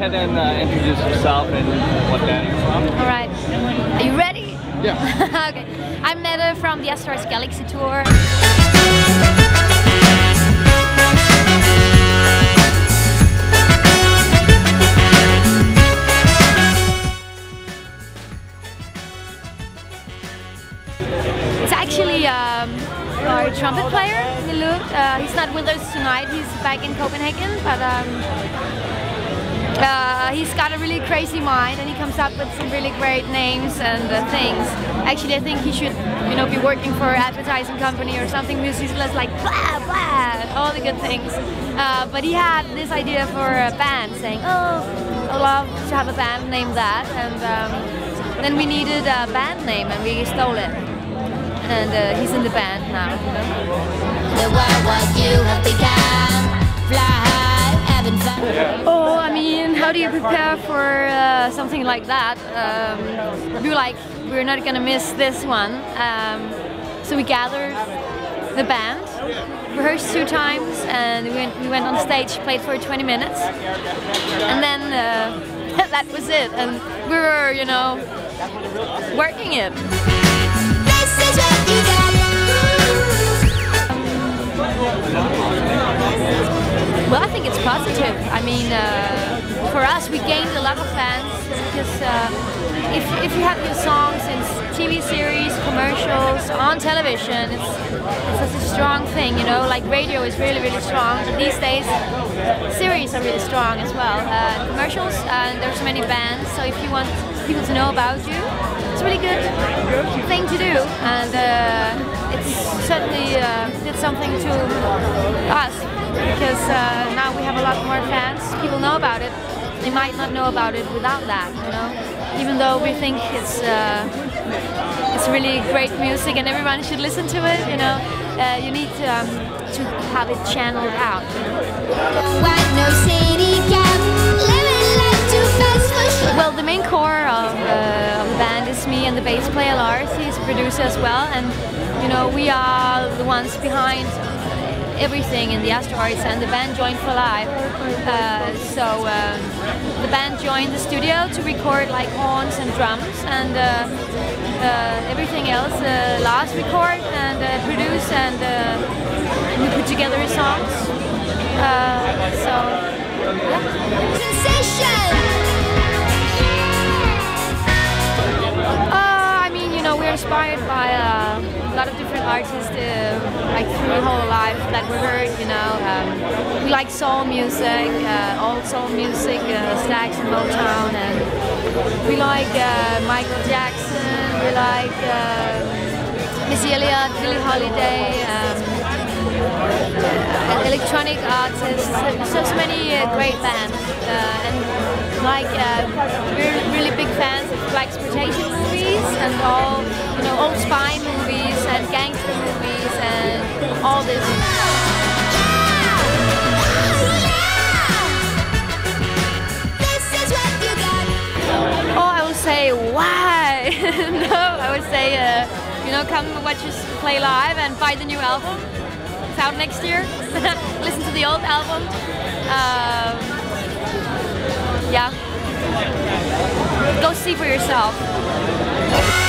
And then introduce yourself and what band you're from. All right. Are you ready? Yeah. Okay. I'm Mette from the Asteroids Galaxy Tour. It's actually our trumpet player, Milud. He's not with us tonight. He's back in Copenhagen, but he's got a really crazy mind, and he comes up with some really great names and things. Actually, I think he should, you know, be working for an advertising company or something. Musicless, like blah blah, all the good things. But he had this idea for a band, saying, "Oh, I'd love to have a band named that." And then we needed a band name, and we stole it. And he's in the band now. You know? The world what you have become, fly high, having fun. Yeah. Oh, I mean, how do you prepare for something like that? We're not gonna miss this one. So we gathered the band, rehearsed 2 times, and we went on stage, played for 20 minutes, and then that was it. And we were, you know, working it. Well, I think it's positive. I mean, for us, we gained a lot of fans because if you have your songs in TV series, commercials, on television, it's such a strong thing, you know. Like radio is really, really strong. But these days, series are really strong as well. Commercials, and there's many bands. So if you want people to know about you, it's a really good thing to do, and it's certainly did something to us, because now we have a lot more fans. People know about it. They might not know about it without that, you know. Even though we think it's really great music and everyone should listen to it, you know. You need to have it channeled out. Well, the main core of the band is me and the bass player Lars. He's a producer as well, and you know, we are the ones behind everything in the Asteroids, and the band joined for live. So the band joined the studio to record like horns and drums, and everything else Lars record and produce, and we put together his songs. So yeah. Sensation! I mean, you know, we're inspired by a lot of different artists, like through the whole life that we heard, you know. We like soul music, old soul music, Stax and Motown, and we like Michael Jackson, we like Missy Elliott, Billie Holiday, electronic artists, so many great bands, and like we're really big fans of blaxploitation movies and all, you know, old spy movies and gangster movies and all this. Oh, I would say why? No, I would say you know, come watch us play live and buy the new album. It's out next year. Listen to the old album. Yeah. Go see for yourself.